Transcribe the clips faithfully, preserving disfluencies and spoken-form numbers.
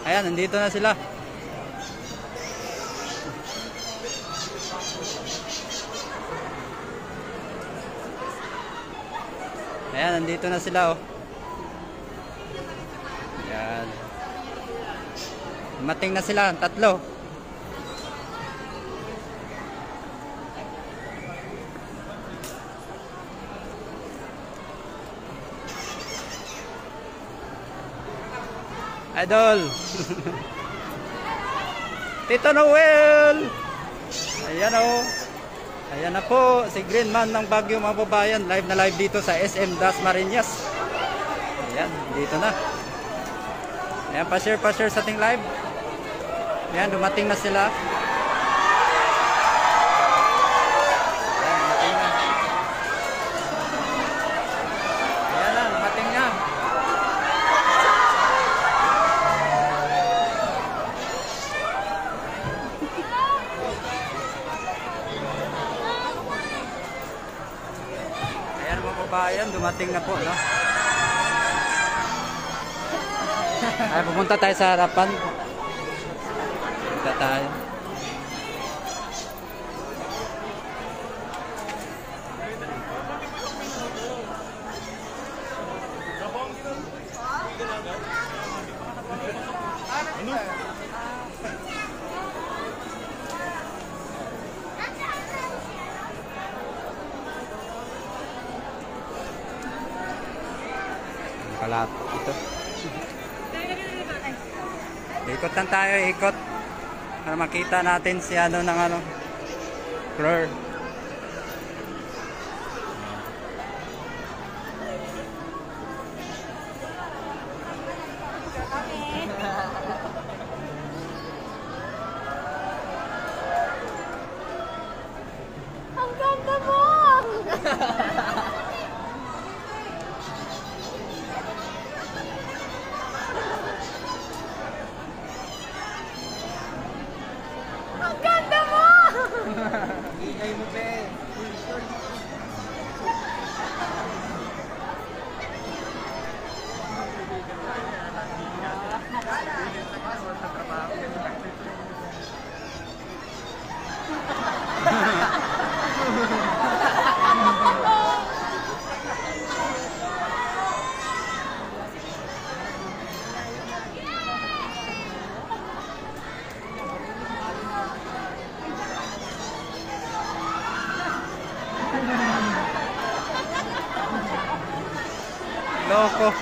Ayan, nandito na sila. Ayan, nandito na sila, oh. Ayan. Mating na sila, tatlo. Idol. Tito Noel. Ayan, oh. Ayan na po si Green Man ng Baguio, mga babayan. Live na live dito sa S M Dasmariñas. Ayan, dito na. Ayan, pa-share pa-share sa ating live. Ayan, dumating na sila. Ayan, dumating na. Ayan na, dumating na. Bayan, dumating na po, no? Ay, pupunta tayo sa harapan. Pupunta tayo. Kalat ito. Ikot lang tayo, ikot. Para makita natin si ano ng ano. Fleur. Ang ganda mo! Ang ganda mo! Ingay mo, be. Loko.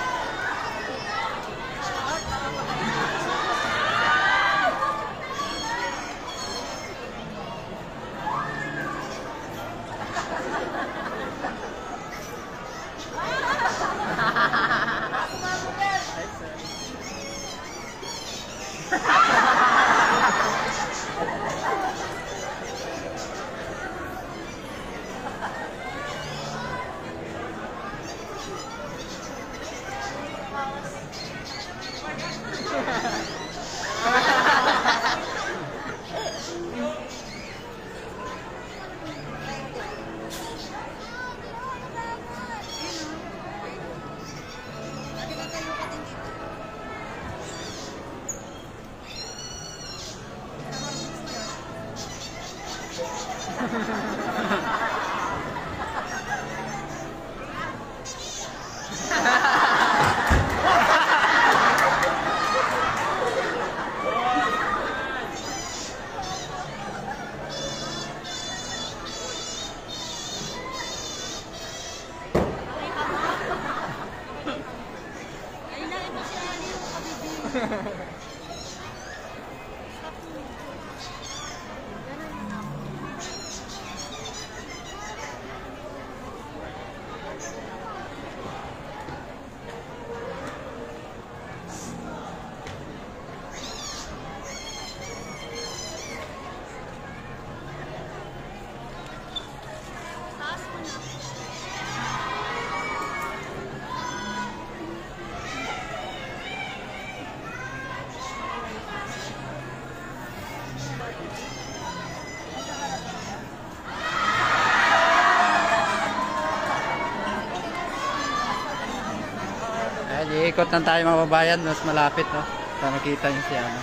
Ayan, iikot lang tayo mga babayan, mas malapit, no? Para makita niyo siya. Ano.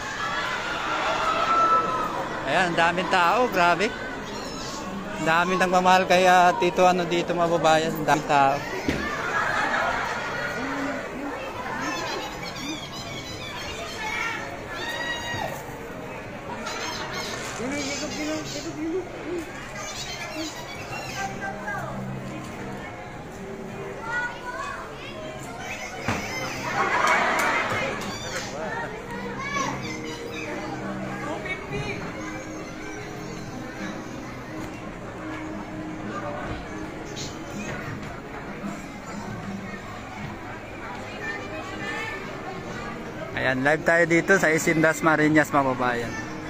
Ayan, ang daming tao, grabe. Ang daming nagmamahal kaya Tito ano dito mababayan, ang daming tao. Ayan, live tayo dito sa S M Dasmariñas, mababayan.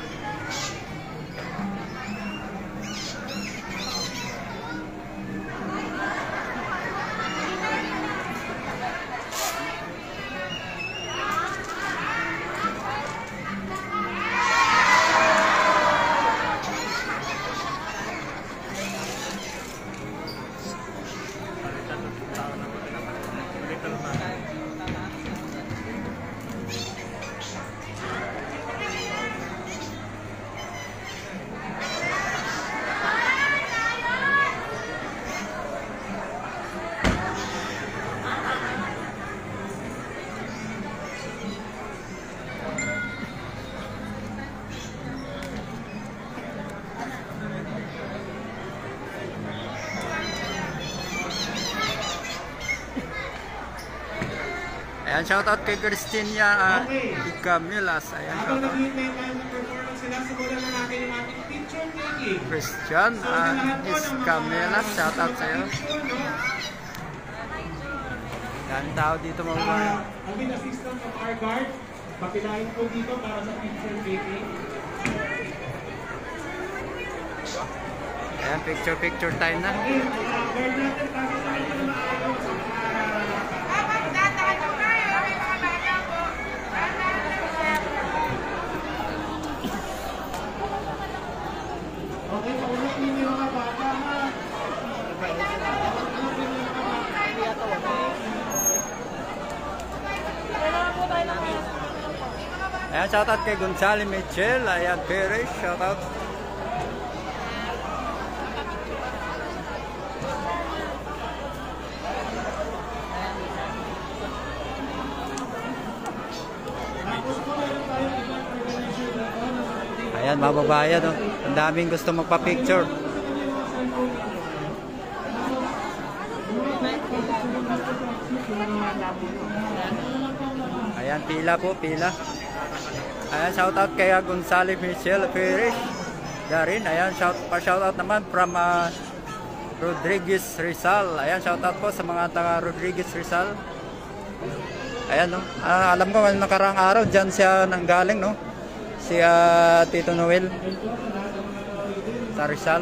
Ayan, shoutout kay Christina uh, Camilas. Ayan, Habang shoutout. naghihintay tayo ng performance sila, simulan na natin yung ating picture taking. Christian uh, Camilas, shoutout sa'yo. Yan tao dito mababayan. I'll be the assistant of our guard. Papilahin po dito para sa picture taking. Ayan, picture picture time na. Okay, uh, guard natin, tapos na ito na maayos. Okay, paulit ninyo yung mga bata, ha? Ayan, shoutout kay Gonzalo Michel. Ayan, Perez, shoutout. Ayan, mababayan, no? Ang daming gusto magpa-picture. Ayan, pila po, pila. Ayan, shoutout kay Gonzalo Michel Perez. Darin, ayan, shout, pa-shoutout naman from uh, Rodriguez Rizal. Ayan, shoutout po sa mga taga Rodriguez Rizal. Ayan, no? Ah, alam ko, nakaraang araw, dyan siya nanggaling, no? Si uh, Tito Noel sa Rizal.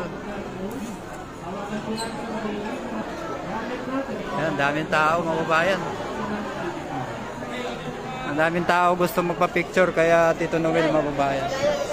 Ayan, daming tao, mababayan. Ang daming tao gusto magpa-picture kaya Tito Noel, mababayan.